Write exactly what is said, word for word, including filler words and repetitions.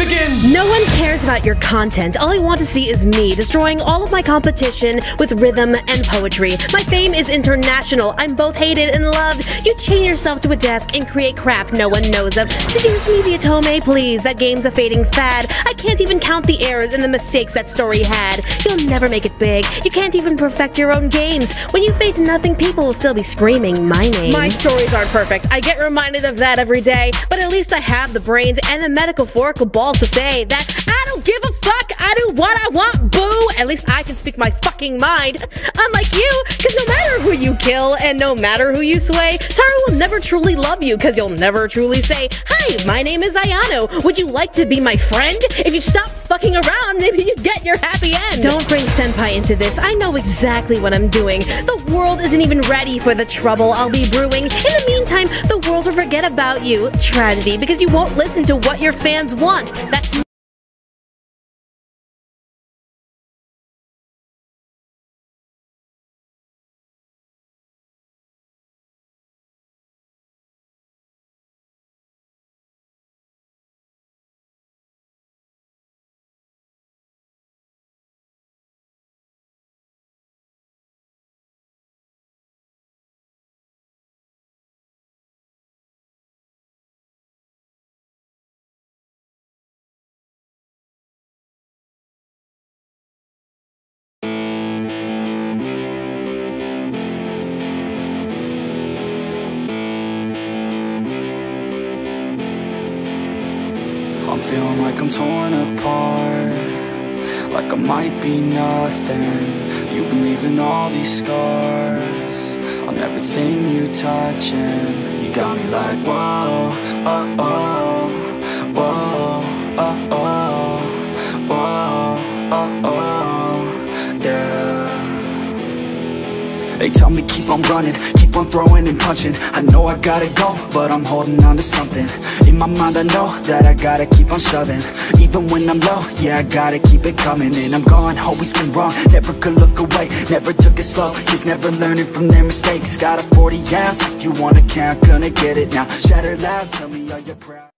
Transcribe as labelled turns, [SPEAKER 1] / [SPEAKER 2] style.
[SPEAKER 1] begin!
[SPEAKER 2] No one cares about your content. All I want to see is me destroying all of my competition with rhythm and poetry. My fame is international. I'm both hated and loved. You chain yourself to a desk and create crap no one knows of. Seduce me, the Atome, please. That game's a fading fad. I can't even count the errors and the mistakes that story had. You'll never make it big. You can't even perfect your own games. When you fade to nothing, people will still be screaming my name. My stories aren't perfect. I get reminded of that every day. But at least I have the brains and the metaphorical balls to say that I don't give a fuck. I do what I want, boo. At least I can speak my fucking mind. Unlike you, because no matter who you kill and no matter who you sway, Tara will never truly love you because you'll never truly say, hi, my name is Ayano. Would you like to be my friend? If you stop fucking around, maybe you get your happy end. Don't bring Senpai into this. I know exactly what I'm doing. The world isn't even ready for the trouble I'll be brewing. In the meantime, the world will forget about you. Tragedy, because you won't listen to what your fans want. That's
[SPEAKER 3] I'm feeling like I'm torn apart, like I might be nothing. You've been leaving all these scars on everything you touch, and you got me like, whoa, oh, oh, whoa, oh, oh, whoa, oh, oh, yeah. They tell me keep on running, keep on throwing and punching. I know I gotta go, but I'm holding on to something. In my mind I know that I gotta keep on shoving. Even when I'm low, yeah, I gotta keep it coming. And I'm gone, always been wrong, never could look away. Never took it slow, kids never learning from their mistakes. Got a forty ounce, if you wanna count, gonna get it now. Shatter loud, tell me are you proud.